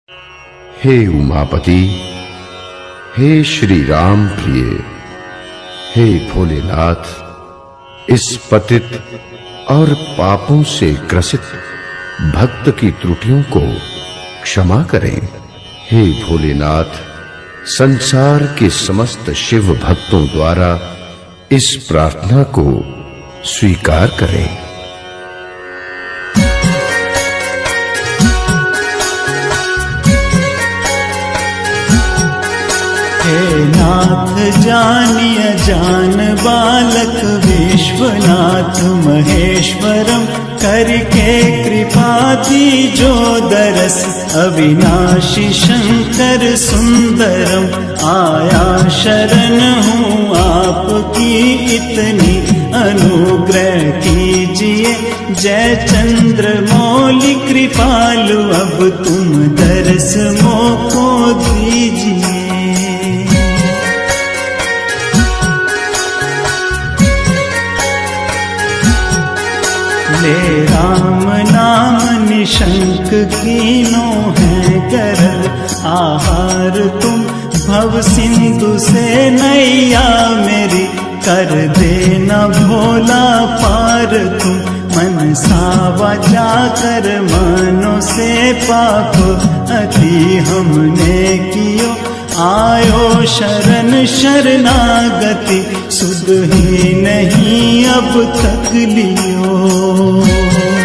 हे उमापति, हे श्री राम प्रिय, हे भोलेनाथ, इस पतित और पापों से ग्रसित भक्त की त्रुटियों को क्षमा करें। हे भोलेनाथ, संसार के समस्त शिव भक्तों द्वारा इस प्रार्थना को स्वीकार करें। हे नाथ जानिय जान बालक विश्वनाथ महेश्वरम, करके कृपा दीजो दरस अविनाशी शंकर सुंदरम। आया शरण हूँ आपकी इतनी अनुग्रह कीजिए, जय चंद्र मौली कृपालु अब तुम दरस मोको दीजिए। ले राम नाम निशंक कीनो है करल, आहार तुम भव सिंधु से नैया मेरी, कर देना भोला पार तुम। मन सावाचा कर मनो से पाप अति हमने कियो, आयो शरण शरणागति सुध ही नहीं अब तक लियो।